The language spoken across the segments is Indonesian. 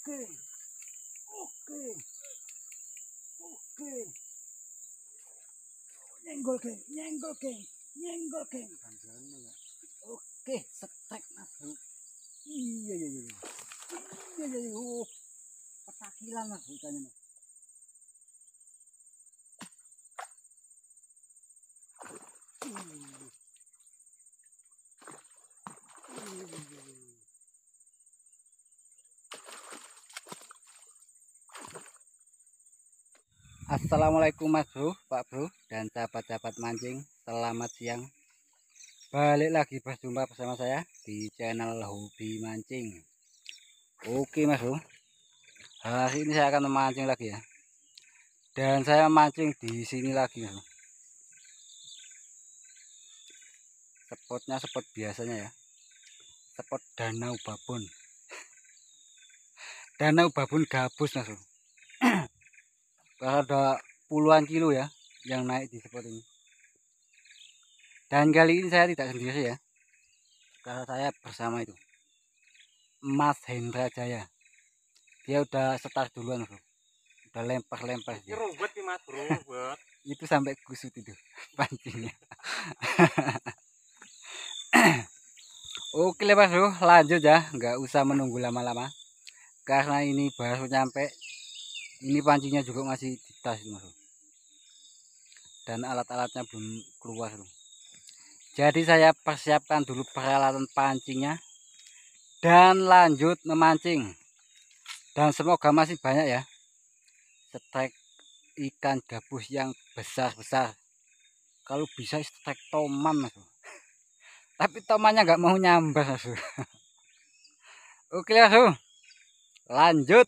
Oke, oke, oke. Nyenggol geng, nyenggol geng, nyenggol geng. Oke, setek mas bro. Iya, iya, iya. Iya, iya, iya. Oh, petakilan mas ikannya mas. Assalamualaikum mas bro, pak bro, dan sahabat-sahabat mancing. Selamat siang. Balik lagi berjumpa bersama saya di channel Hobi Mancing. Oke mas bro, hari ini saya akan memancing lagi ya. Dan saya mancing di sini lagi mas bro. Spotnya spot biasanya ya, spot danau babon. Danau babon gabus mas bro. Ada puluhan kilo ya yang naik di spot ini. Dan kali ini saya tidak sendiri ya, karena saya bersama itu Mas Hendra Jaya. Dia udah start duluan bro, udah lempar-lempar dia. Robot nih mas bro, robot. Itu sampai kusut itu pancingnya. Oke lah bro, lanjut ya, nggak usah menunggu lama-lama karena ini baru nyampe. Ini pancingnya juga masih di tas bro, dan alat-alatnya belum keluar bro. Jadi saya persiapkan dulu peralatan pancingnya dan lanjut memancing. Dan semoga masih banyak ya strike ikan gabus yang besar-besar. Kalau bisa strike toman mas bro. Tapi tomannya nggak mau nyambar mas bro. Oke lah bro, lanjut.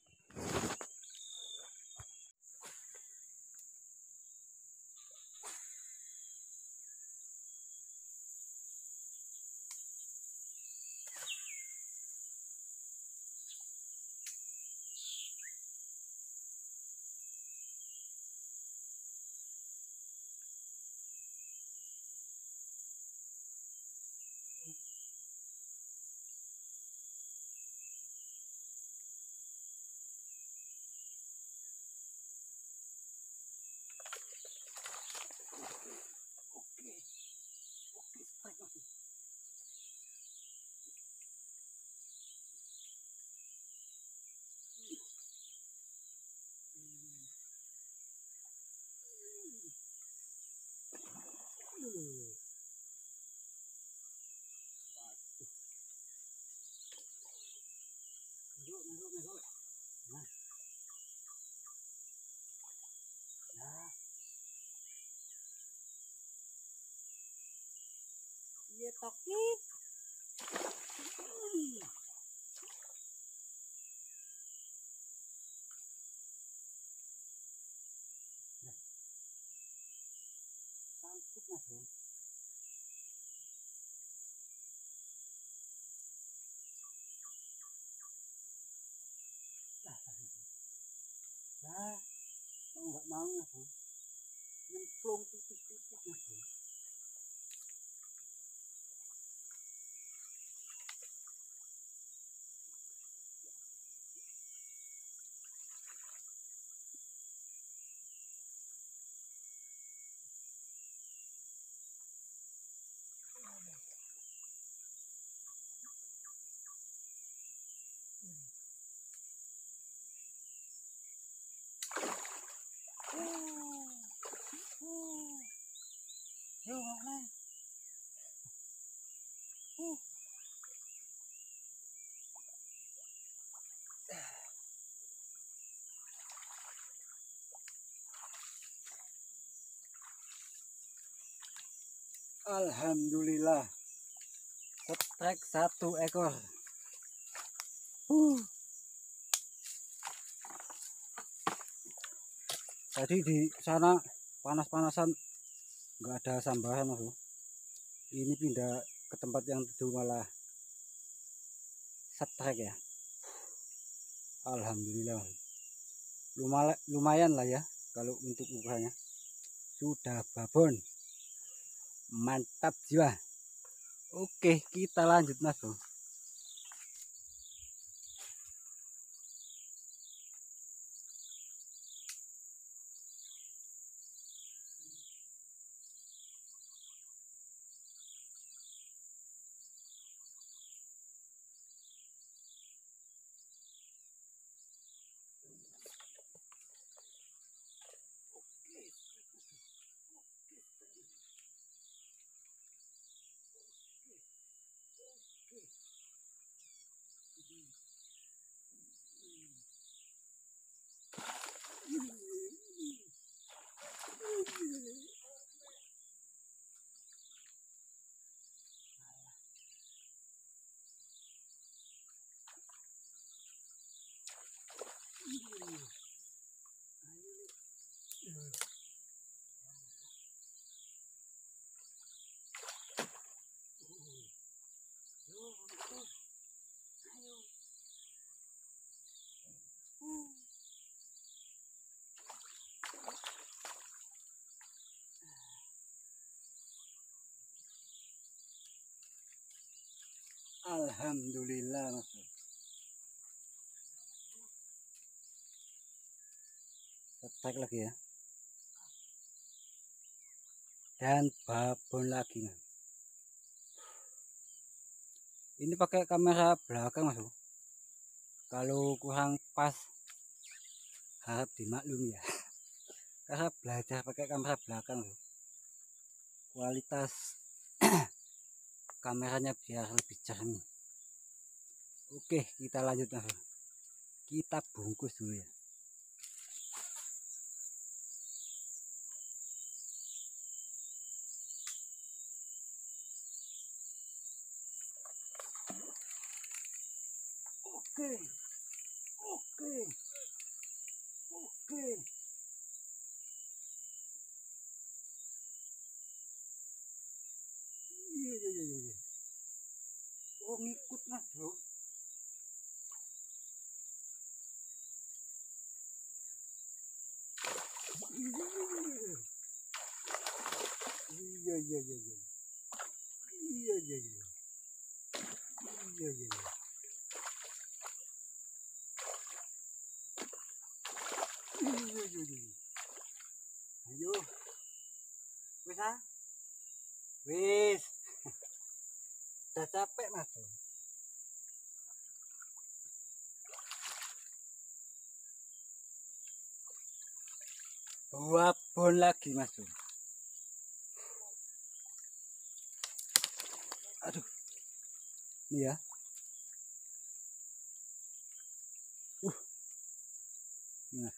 Iya toki. Sangkut mas bro. Nah, nggak mau mas bro. Nyemplung tipis-tipis mas bro. Yo mana? Alhamdulillah, strike 1 ekor. Tadi di sana panas-panasan nggak ada sambaran mas bro. Ini pindah ke tempat yang teduh malah strike ya. Alhamdulillah, lumayan lah ya kalau untuk ukurannya. Sudah babon, mantap jiwa. Oke, kita lanjut mas bro. Alhamdulillah Mas. Setek lagi ya. Dan babon lagi Mas. Ini pakai kamera belakang Mas. Kalau kurang pas harap dimaklumi ya. Karena belajar pakai kamera belakang loh. Kualitas kameranya biar lebih jernih. Oke, kita lanjut Mas. Kita bungkus dulu ya. Oke. Oke. Oke. Iya. Oh, ngikut Mas, Bro. Iya. Iya. Ayo. Wis ah. Wis. Udah capek Mas. Babon lagi Mas. Aduh. Ini ya. Ini Mas.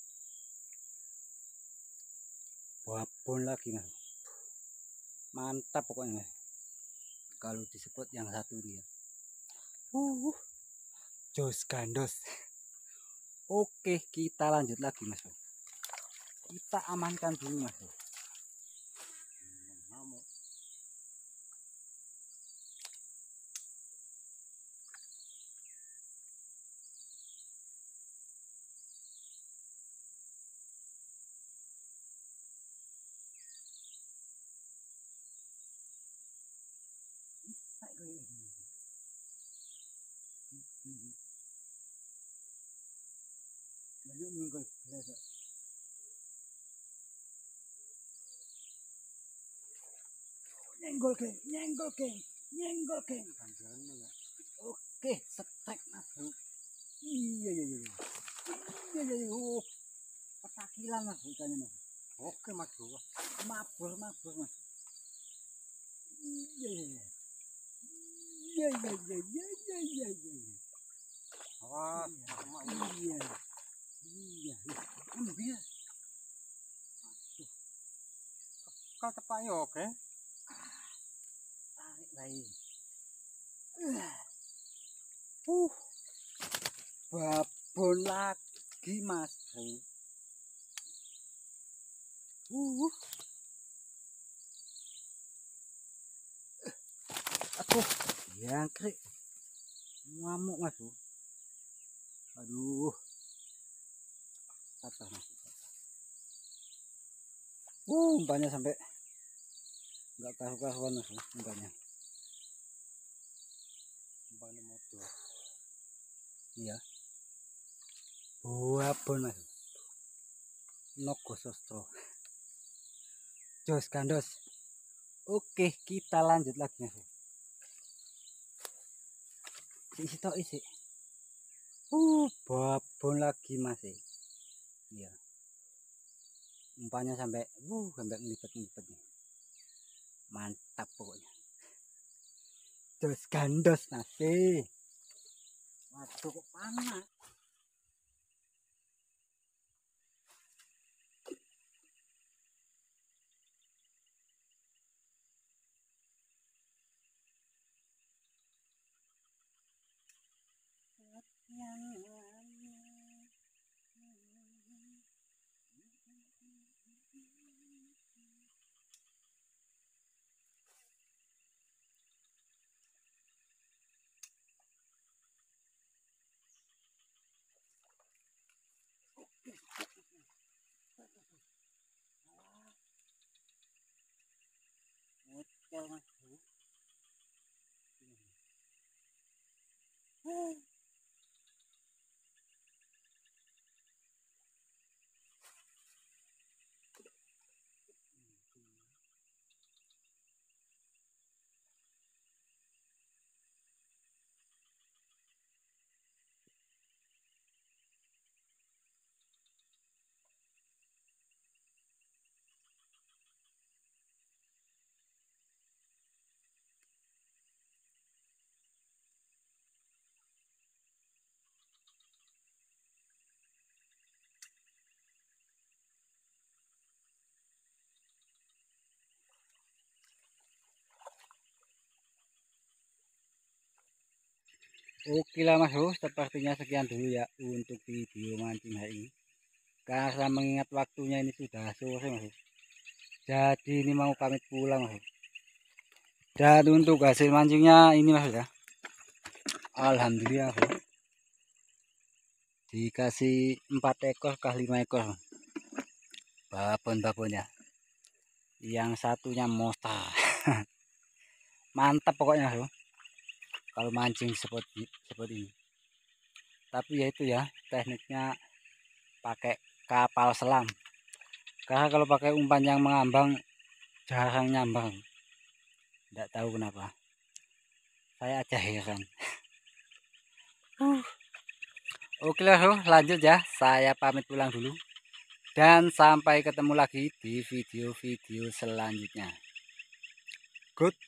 Babon lagi Mas. Mantap pokoknya Mas. Kalau disebut yang satu ini ya. Jos gandos. Oke, kita lanjut lagi Mas. Kita amankan dulu Mas. Nyenggol geng. Oke, setek Mas. Iya. Oh, petakilan Mas bukannya Mas. Oke Mas. Mabur Mas. Iya. Wah, iya. Ambil. Kau tepak oke. Tarik lagi. Babon lagi Mas. Aduh, jangkrik. Ngamuk Mas. Aduh. Sabar Mas. Umpannya sampai nggak karu-karuan Mas, umpannya. Umpannya motor. Iya. Babon Mas. Nogo sostro. Jos gandos. Oke, kita lanjut lagi Mas. Isi. Babon lagi Mas. Iya. Umpannya sampai ngelipet nih. Mantap pokoknya. Jos gandos nasi. Waduh kok panas. Oke lah Mas Bro, sepertinya sekian dulu ya untuk video mancing hari ini. Karena mengingat waktunya ini sudah sore Mas Bro. Jadi ini mau pamit pulang Mas Bro. Dan untuk hasil mancingnya ini Mas Bro ya. Alhamdulillah Mas Bro. Dikasih 4 ekor kah 5 ekor. Babon-babonnya. Yang satunya monster. Mantap pokoknya Mas Bro. Kalau mancing seperti ini. Tapi ya itu ya, tekniknya pakai kapal selam. Karena kalau pakai umpan yang mengambang jarang nyambang. Tidak tahu kenapa. Saya aja heran. Oke lah bro, lanjut ya. Saya pamit pulang dulu. Dan sampai ketemu lagi di video-video selanjutnya. Good.